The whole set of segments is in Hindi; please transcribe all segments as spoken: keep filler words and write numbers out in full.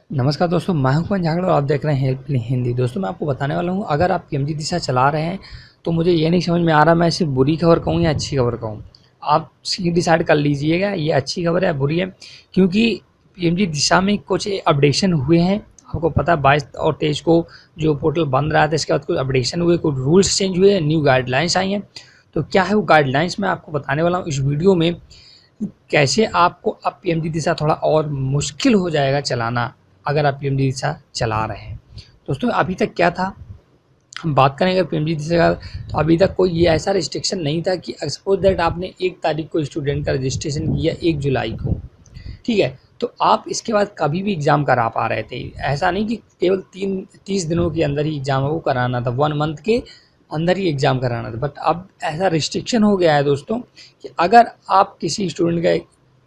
नमस्कार दोस्तों, मैं हूं कुमार झागड़ और आप देख रहे हैं हेल्प हिंदी। दोस्तों मैं आपको बताने वाला हूं, अगर आप पीएमजी दिशा चला रहे हैं तो मुझे ये नहीं समझ में आ रहा मैं इसे बुरी खबर कहूं या अच्छी खबर कहूं। आप सीधे डिसाइड कर लीजिएगा ये अच्छी खबर है या बुरी है, क्योंकि पीएमजी दिशा में कुछ अपडेशन हुए हैं। आपको पता है बाईस और तेईस को जो पोर्टल बंद रहा था, इसके बाद कुछ अपडेशन हुए, कुछ रूल्स चेंज हुए, न्यू गाइडलाइंस आई हैं। तो क्या है वो गाइडलाइंस मैं आपको बताने वाला हूँ इस वीडियो में। कैसे आपको अब पीएमजी दिशा थोड़ा और मुश्किल हो जाएगा चलाना अगर आप पीएमजी दिशा चला रहे हैं। दोस्तों अभी तक क्या था, हम बात करें अगर पीएमजी दिशा का, तो अभी तक कोई ये ऐसा रिस्ट्रिक्शन नहीं था कि सपोज दैट आपने एक तारीख को स्टूडेंट का रजिस्ट्रेशन किया, एक जुलाई को, ठीक है, तो आप इसके बाद कभी भी एग्ज़ाम करा पा रहे थे। ऐसा नहीं कि केवल तीन तीस दिनों के अंदर ही एग्ज़ाम वो कराना था, वन मंथ के अंदर ही एग्ज़ाम कराना था। बट अब ऐसा रिस्ट्रिक्शन हो गया है दोस्तों कि अगर आप किसी स्टूडेंट का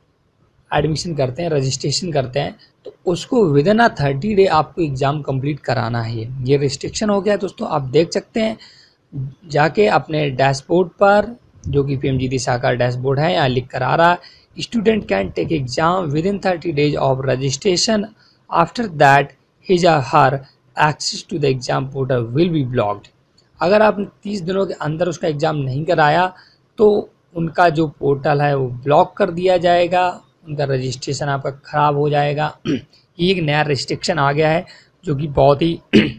एडमिशन करते हैं, रजिस्ट्रेशन करते हैं, तो उसको within a thirty day आपको एग्ज़ाम कंप्लीट कराना है। ये रिस्ट्रिक्शन हो गया है दोस्तों। आप देख सकते हैं जाके अपने डैशबोर्ड पर, जो कि पीएमजी दिशा का डैशबोर्ड है, यहाँ लिख कर आ रहा है student can take exam within thirty days of registration, after that his और her access to the exam portal will be blocked. अगर आपने तीस दिनों के अंदर उसका एग्ज़ाम नहीं कराया तो उनका जो पोर्टल है वो ब्लॉक कर दिया जाएगा, उनका रजिस्ट्रेशन आपका ख़राब हो जाएगा। ये एक नया रिस्ट्रिक्शन आ गया है जो कि बहुत ही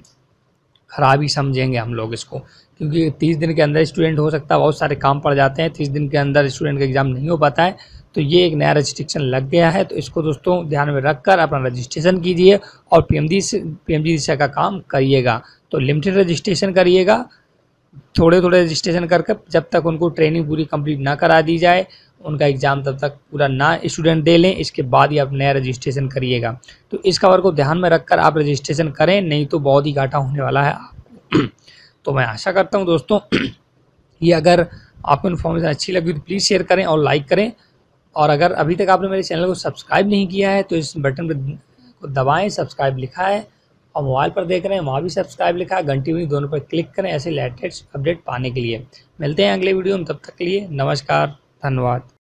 ख़राब ही समझेंगे हम लोग इसको, क्योंकि तीस दिन के अंदर स्टूडेंट हो सकता है, बहुत सारे काम पड़ जाते हैं, तीस दिन के अंदर स्टूडेंट का एग्ज़ाम नहीं हो पाता है। तो ये एक नया रजिस्ट्रिक्शन लग गया है, तो इसको दोस्तों ध्यान में रखकर अपना रजिस्ट्रेशन कीजिए और पीएमजी से पीएमजी दिशा का काम करिएगा। तो लिमिटेड रजिस्ट्रेशन करिएगा, थोड़े थोड़े रजिस्ट्रेशन करके, जब तक उनको ट्रेनिंग पूरी कंप्लीट ना करा दी जाए, उनका एग्ज़ाम तब तक पूरा ना स्टूडेंट दे लें, इसके बाद ही आप नया रजिस्ट्रेशन करिएगा। तो इस खबर को ध्यान में रखकर आप रजिस्ट्रेशन करें, नहीं तो बहुत ही घाटा होने वाला है आपको। तो मैं आशा करता हूं दोस्तों ये अगर आपको इन्फॉर्मेशन अच्छी लगी तो प्लीज़ शेयर करें और लाइक करें। और अगर अभी तक आपने मेरे चैनल को सब्सक्राइब नहीं किया है तो इस बटन पर दबाएँ, सब्सक्राइब लिखा है, और मोबाइल पर देख रहे हैं वहाँ भी सब्सक्राइब लिखा है, घंटी भी, दोनों पर क्लिक करें ऐसे लेटेस्ट अपडेट पाने के लिए। मिलते हैं अगले वीडियो में, तब तक के लिए नमस्कार, धन्यवाद।